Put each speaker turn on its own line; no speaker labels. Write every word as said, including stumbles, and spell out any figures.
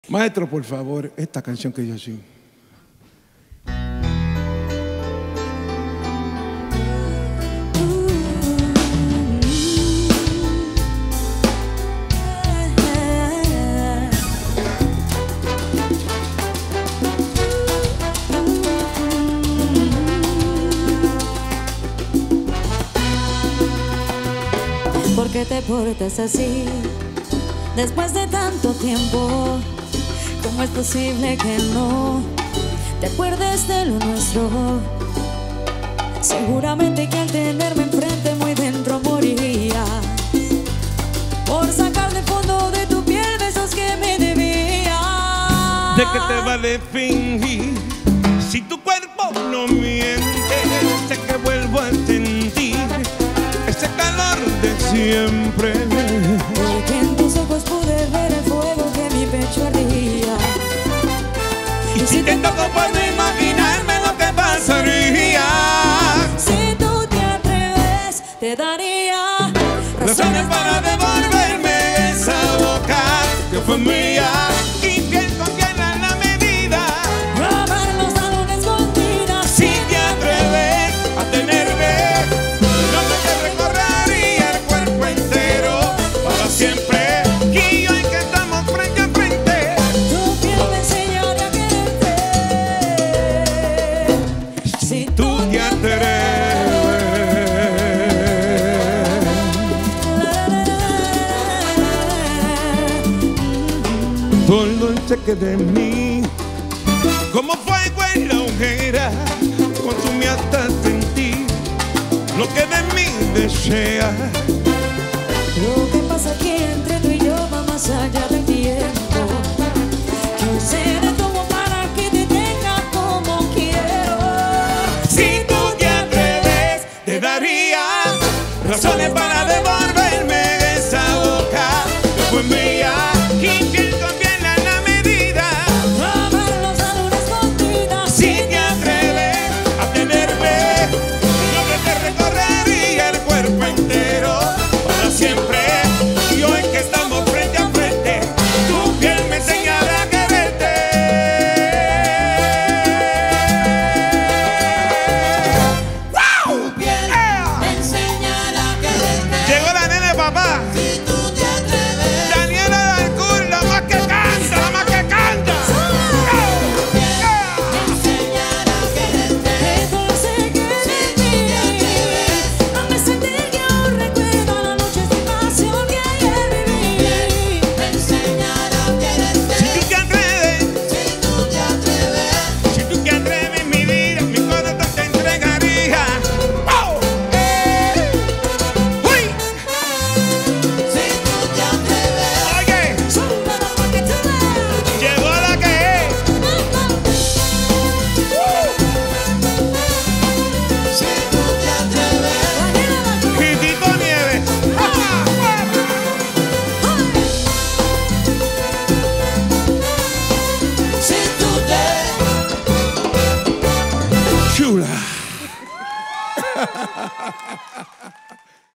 Maestro, por favor, esta canción que yo sigo.
¿Por qué te portas así después de tanto tiempo? ¿Cómo es posible que no te acuerdes de lo nuestro? Seguramente que al tenerme enfrente muy dentro morirías por sacar del fondo de tu piel besos que me debías.
¿De qué te vale fingir si tu cuerpo no miente? Sé que vuelvo a sentir ese calor de siempre,
porque en tus ojos pude ver el fuego que mi pecho ardía.
Y si te toco puedo imaginarme lo que pasaría.
Si tú te atreves, te daría
razones para devolverme esa boca que fue mía. Y piel con piel a la medida,
robar los salones escondidas.
Si te atreves a tenerme, no te recorrería el cuerpo entero para siempre. Y hoy que estamos frente a frente,
tu piel me enseñaría a quererte. Si
tú te atreves. Todo el cheque de mí, como fuego en la hoguera, consume hasta sentir lo que de mí desea.
Lo que pasa aquí entre tú y yo va más allá del tiempo. Yo seré como para que te tenga como quiero.
Si tú te atreves, te daría razones para